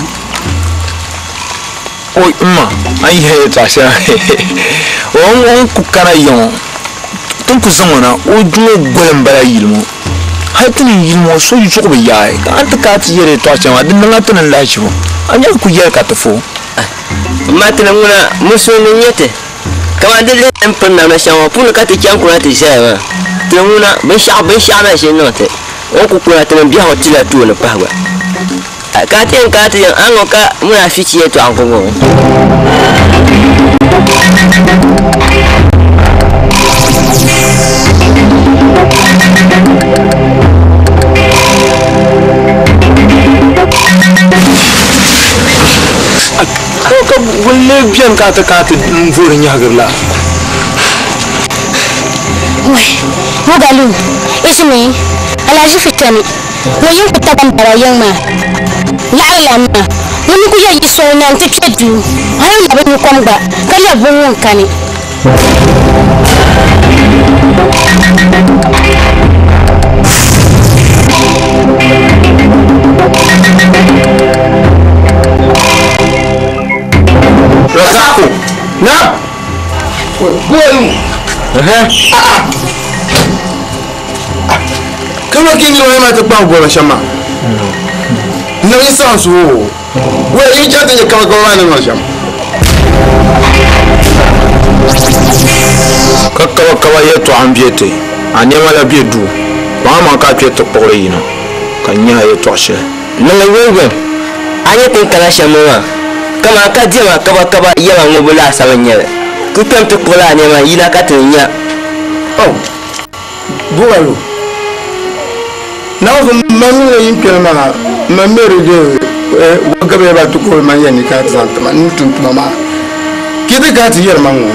oi ma ai he ta sha on on ku kara yon tun ku zamana o duo golem bara yilmo hatin yilmo so yu ko be yae ka anta ka ti yere to chama din nan tan la shi mo anya ku yer ka to fo ma tan nguna muso ni nyete kama dele en panna na shawa pun ka ti kyan kuna ti shawa tenguna ben sha ben sha na shi note o ku kuna tan biya hotila tu na pahwa ka ti en ka ti an o ka muna fici to an gongo pian ka ta ka ta vore nya garla Wai, Mogalu, ismi, alaji fitani. Wayin ku taban barayan ma. La'ala ma. Wani ku yayi so nan ta kedu. Har ya bani kwamba, kala bunun kani. Razako, na. Golu. Kama kingi lo ma te pa go shama. No yi sans wo. We yi jate je kama ko wana no shama. Kakawa kawa yetu ambiete. Anyama la biedu. Wa ma ka twete pore yina. Kanya yetu ashe. Nala wewe. Anya tin kala shama. Kama ka jema kaba kaba yawa ngobula sabanyele. Kupem to kola nyama yina ka tinya. Oh. Bualo. Now the mammy in Pilmana, my Mary Day, what go about to call my Yanni cat Santa Man to Mama. Get the cat here, Mango.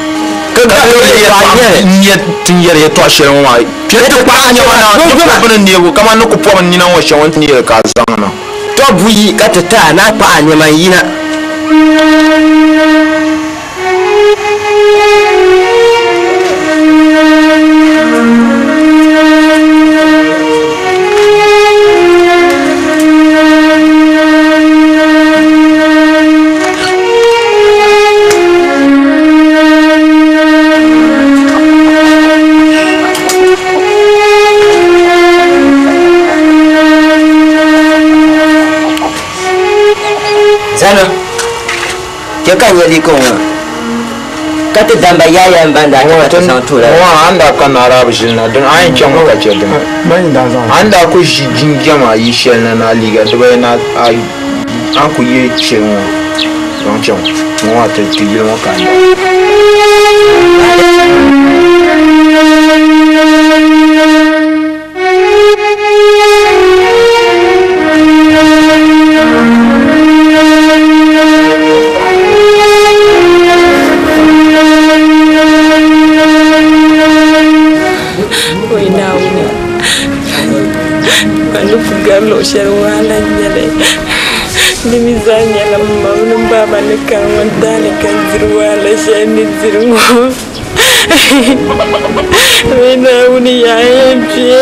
Yet, Tinya, Tosha, and why? Get the Panya, come on, look upon you know what she wants near Kazana. Top we got a tan, not Panya, my Yina. Zana, kya kanya liko nga? Kati damba yaya mbanda kama tusantura. Wa anda kana Arab jina, dan ayin kyan ka ce dan. Anda ku shi jingama yi shel na na liga dubai na ai an ku yi ce mu. Don kyan, mu wa ta ti yi mu kan. Lo sherwala nyale nimizanya la mama baba nikamwa ndani kanzirwala shani zirwo wena uni ya empie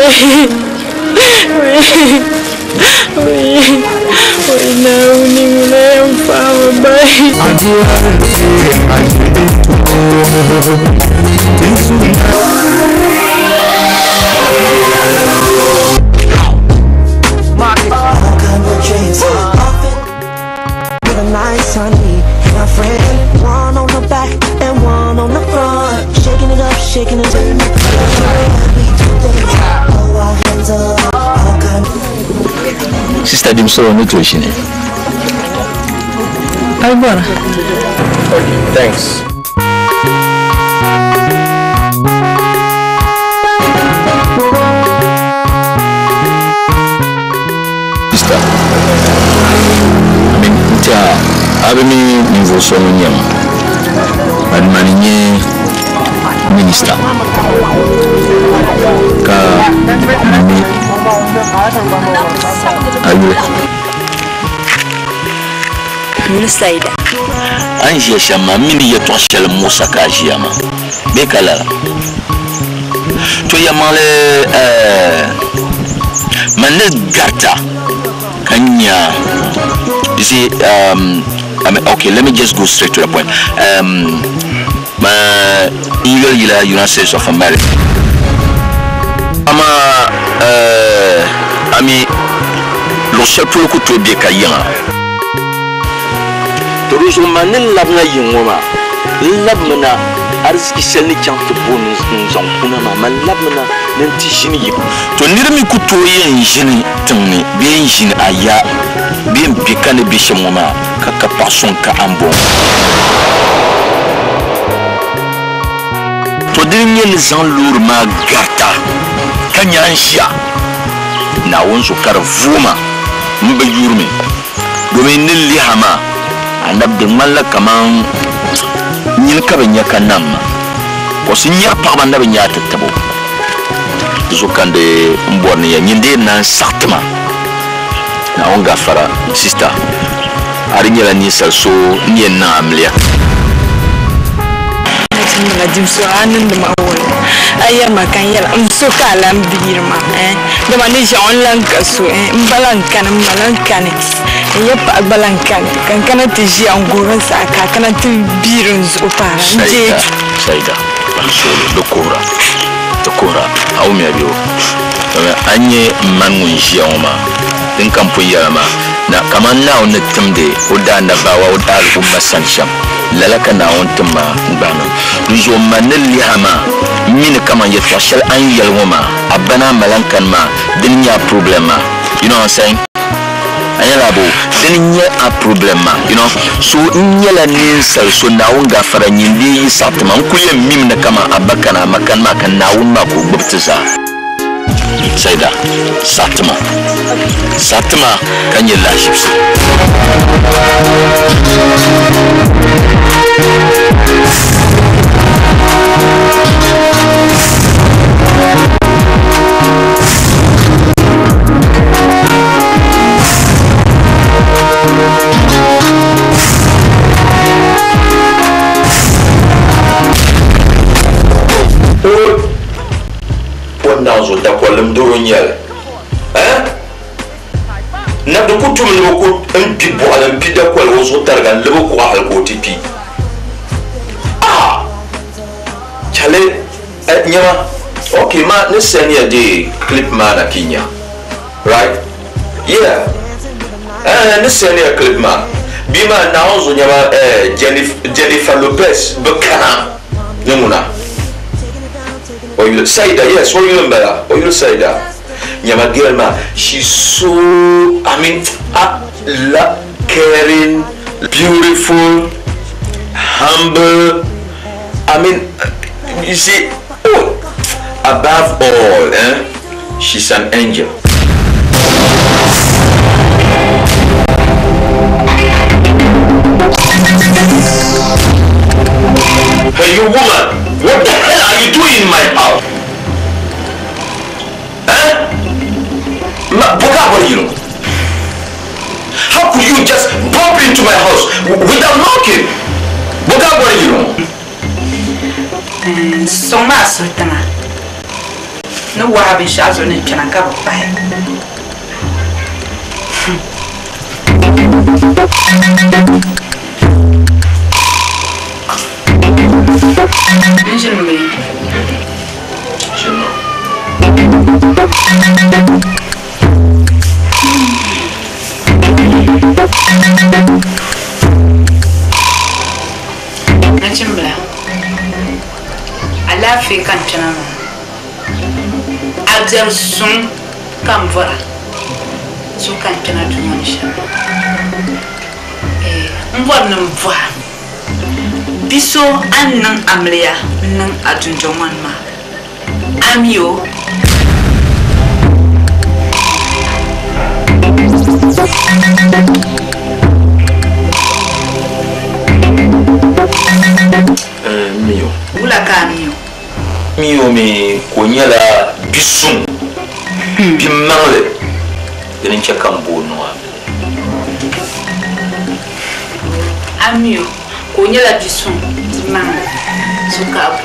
wena uni muna mfama bai Nice honey, my friend. One on the back and one on the front, shaking it up, shaking it up. All our hands up, all kind of. Sister Dimso, no to shine. Albora. Okay, thanks. Abemi niveau solonium admaniye minister ka mi ayo minister ida anje shama mini yeto shel musa ka jiyama be kala to yamale eh manne garta kanya you see um I mean, okay, let me just go straight to the point. Um, my email you the United States of America. I'm a, uh, I mean, lo seul pour le coup de bien caillant. Toujours je m'en ai l'abna yingoma, l'abna, arski selni chante bonus n'en kuna ma l'abna n'enti jini. To nirmi kutoye jini tani bien jini aya. Bien bikane bishe moma kaka pason ka ambo to dinye les gens lourd ma gata kanyanshia na wonso kar vuma mbe yurme do men li hama anab de malla kaman Nil ka benya kanam. Ko sinya pa banda benya tatabo. Zukande mboni ya nyinde na sartma. Na onga fara sister. Arinya la ni salso ni na amlia. Na dimso anan da mawon. Ayar makan yala am so kala mbirma eh. Da mani jon lan kaso eh mbalan kan mbalan kan. Ya pa balan kan kan kana tiji an goran sa ka kana tin birin zo pa. Saida. Saida. Solo dokora. Dokora au mi abio. Anye mangun jioma. Din kampu yama. Na kaman na on timde oda na bawa oda umma sansham lalaka na on timma ngano nzo manali hama min kaman yetwa shal an yalwoma abana malankan ma dinya problema you know what I'm saying ayala bo dinya a problema you know so nyela nin sal so na on gafara nyindi satma kuye mim na kama abakana makan makan na on ma ko gbutza Saida, Satma. Satma, can you lash it? Nazo da kwalum duronyal eh na do kutum le ko mpi bo ala mpi da kwal wo so targan le ko hal ko tipi ah chale nyama okay ma ne senia de clip ma na Kenya right yeah eh ne senia clip ma bima na onzo nyama eh Jennifer Jennifer Lopez bekana nyamuna or you Saida, yes, what you remember? Or you Saida? Nyama girl ma, she's so, I mean, uh, la, caring, beautiful, humble. I mean, uh, you see, oh, above all, eh, she's an angel. Hey, you woman! What the hell are you doing in my house? Huh? Ma, what you know? How could you just bump into my house without knocking? What you know? So much, Sultana. No one having shots on it can I cover by. Vision me. Nachimbla. Ala fi kan chana. Abdel sun kan vora. Su kan chana tumonisha. Eh, mbwa mvwa. Biso an nan amleya nan ajunjongwan ma amio eh mio ula ka mio mio me konyala bisum bimale den chakambo no amio konyala bisum dimang sukabu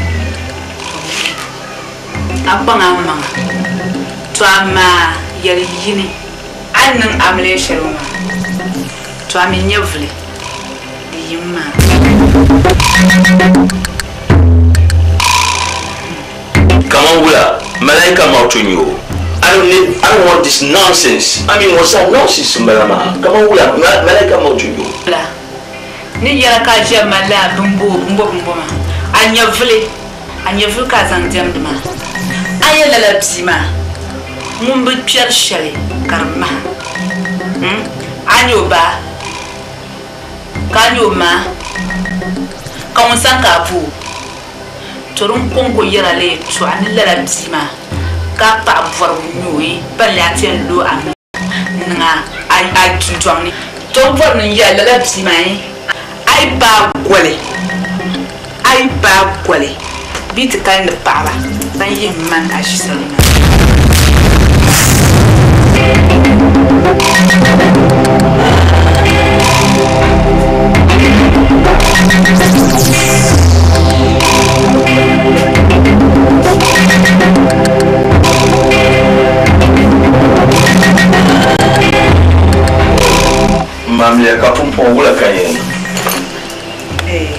apanga manga twama yali yini annan amle sharuma twami nyevle diyima Come on, Wula, Malaika Mautunyo. I don't need, I don't want this nonsense. I mean, what's that nonsense, Malama? Come on, Wula, Malaika Mautunyo. Ni yara ka je mala bumbo bumbo bumbo ma anya vle anya vle ka zan dem dama aya la la bzima mun bu pier shale karma hm anyo ba kanyo ma ka mun sanka pu torun kongo yara le to an la la bzima ka pa vor nyoyi ba la tien lo am nga ai ai tunjoni to vor ni ya la la bzima ai ba gole ai ba gole bit kan da para ban yin man ashi salima Mamia kapum pongula kayen. Eh.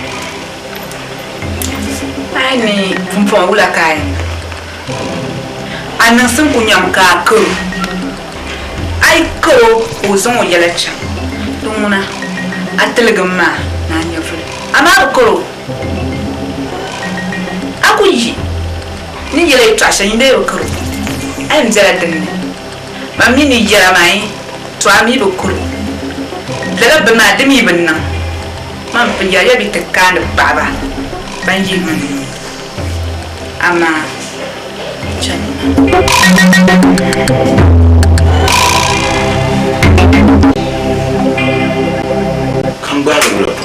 Ai ni pumpong ula kayen. Anan sun kunyam ka ko. Ai ko uzon yela cha. Dumuna atelgama na nyafu. Ama ko. Akuyi. Ni yela cha sha inde ko. Ai mzela dinne. Mami ni jara mai. To ami bo ko. Daga bima dimi bin nan man fi ya bi takkan baba ban yi mun amma can kan ba da wula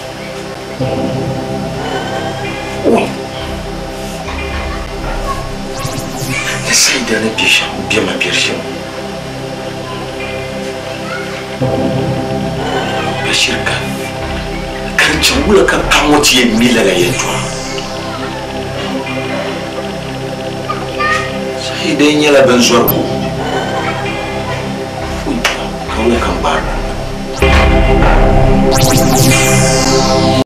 da sai da na bisha biya ma birshin shirka kan cin wula kan an wuce yin mila ga yantuwa sai dai yin yala ban zuwa ku kan kan ba